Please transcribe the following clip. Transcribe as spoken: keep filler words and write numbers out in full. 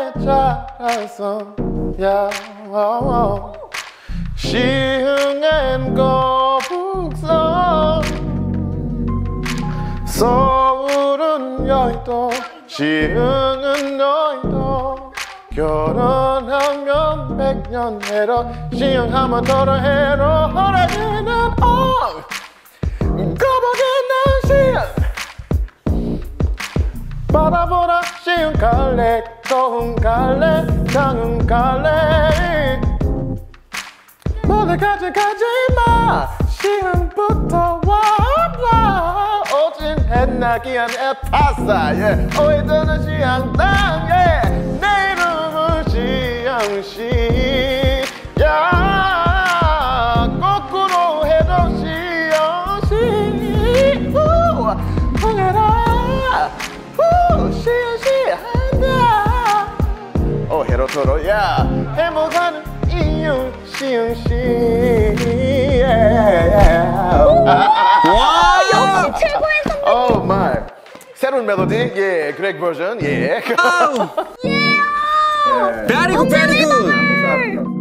자라서 야 시흥엔 거북선 서울은 여의도 시흥은 여의도 결혼하면 백년 해로 시흥하면 더러 해로 허락에는 어 거북이는 시흥 바라보라 시흥 갈래 거흥 갈래 장흥 갈래 멀리까지 가지마 시흥부터 와봐 오진 햇나기한 에파사 yeah. 오해드는 시향당 yeah. 내 이름은 시향시 야 거꾸로 해도 시향시 흥해라 시향시 한다 오 해로토로의 행복하는 이유 시흥시 와 역시 최고의 선배님. 오 마이 새로운 멜로디 예 그렉 버전 예 Very good, very good.